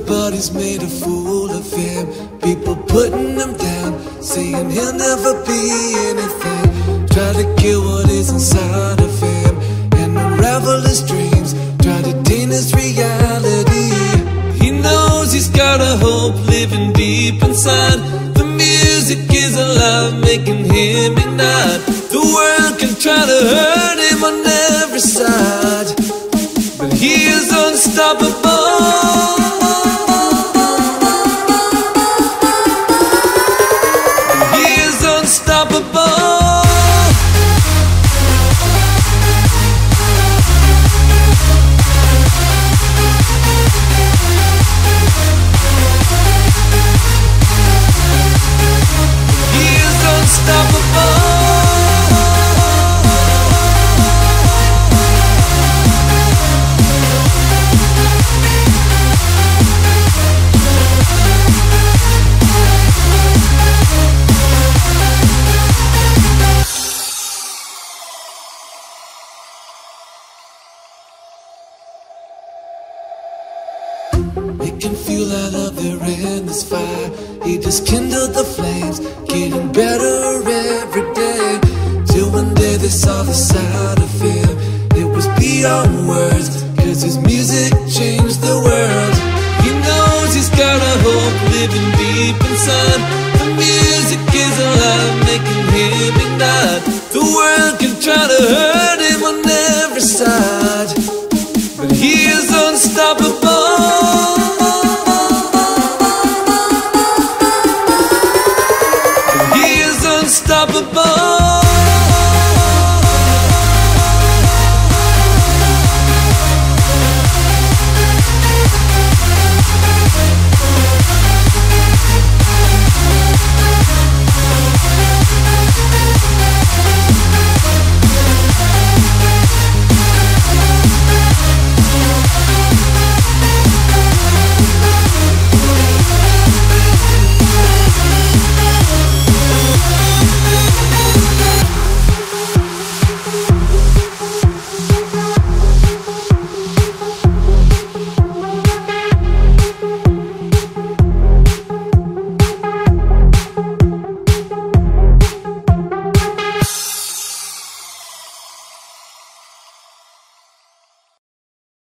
but he's made a fool of him. People putting him down, saying he'll never be anything. Try to kill what is inside of him and unravel his dreams. Try to taint his reality. He knows he's got a hope living deep inside. The music is alive, making him ignite. The world can try to hurt him on every side, but he is unstoppable. Make him feel all of there in this fire. He just kindled the flames, getting better every day. Till one day they saw the side of him. It was beyond words, cause his music changed the world. He knows he's got a hope living deep inside. The music is alive, making him ignite. The world can try to hurt him on every side, but he is unstoppable. Unstoppable.